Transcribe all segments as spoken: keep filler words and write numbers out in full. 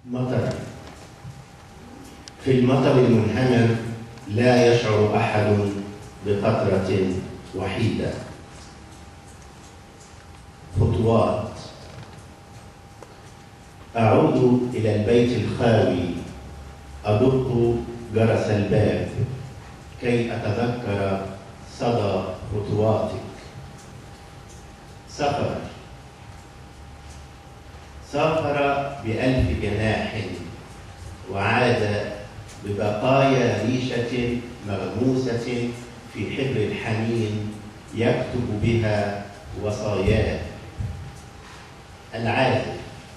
مطر. في المطر المنهمر لا يشعر أحد بقطرة وحيدة. خطوات. أعود إلى البيت الخاوي، أدق جرس الباب كي أتذكر صدى خطواتك. سافر سافر بألف جناح وعاد ببقايا ريشة مغموسة في حبر الحنين يكتب بها وصاياه. العازف.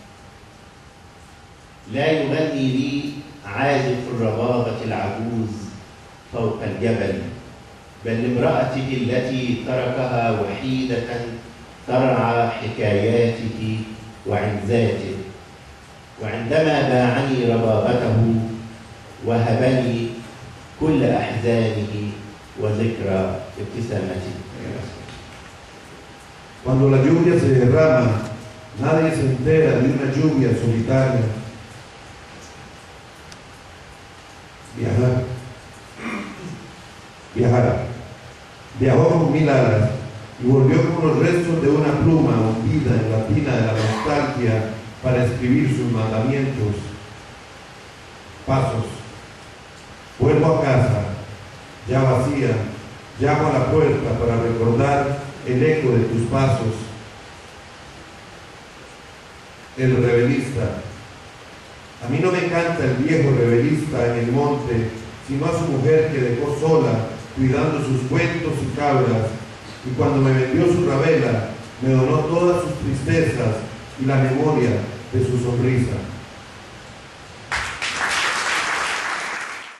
لا يغني لي عازف الربابة العجوز فوق الجبل، بل امرأته التي تركها وحيدة ترعى حكاياته وعنزاته. وعندما باعني ربابته وهبني كل أحزانه وذكرى ابتسامته. Cuando la lluvia se derrama, nadie se entera de una lluvia solitaria. Viajar. Viajar. Viajó con mil alas y volvió con los restos de una pluma hundida en la tina de la nostalgia para escribir sus mandamientos. Pasos. Vuelvo a casa, ya vacía, llamo a la puerta para recordar el eco de tus pasos. El rebelista. A mí no me canta el viejo rebelista en el monte, sino a su mujer que dejó sola, cuidando sus cuentos y cabras, y cuando me vendió su rabela, me donó todas sus tristezas y la memoria de su sonrisa.